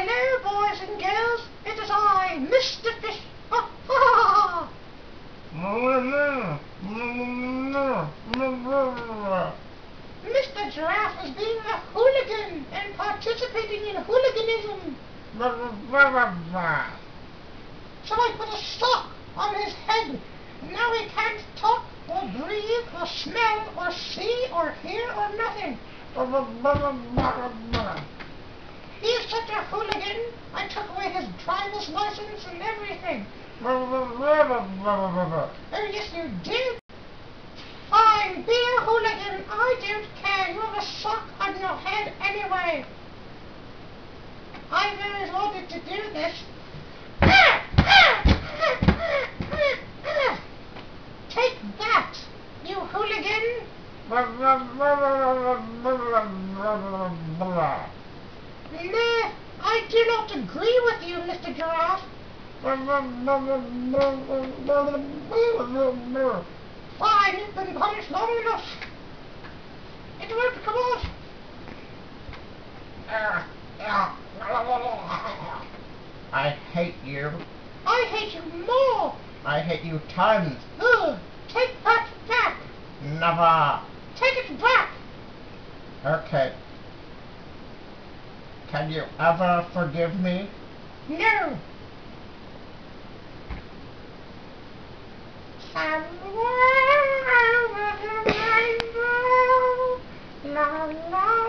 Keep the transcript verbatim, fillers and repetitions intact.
Hello, boys and girls. It is I, Mister Fish. Ha ha ha! Mister Giraffe is being a hooligan and participating in hooliganism. So I put a sock on his head. Now he can't talk or breathe or smell or see or hear or nothing. He is such a hooligan, I took away his driver's license and everything. Oh, yes, you did. Fine, be a hooligan. I don't care. You have a sock on your head anyway. I've always wanted to do this. Take that, you hooligan. Nah, I do not agree with you, Mister Giraffe. Fine, you've been punished long enough. It won't come off. I hate you. I hate you more. I hate you tons. Ugh, take that back. Never. Take it back. Okay. Can you ever forgive me? No. Somewhere over the rainbow, la la.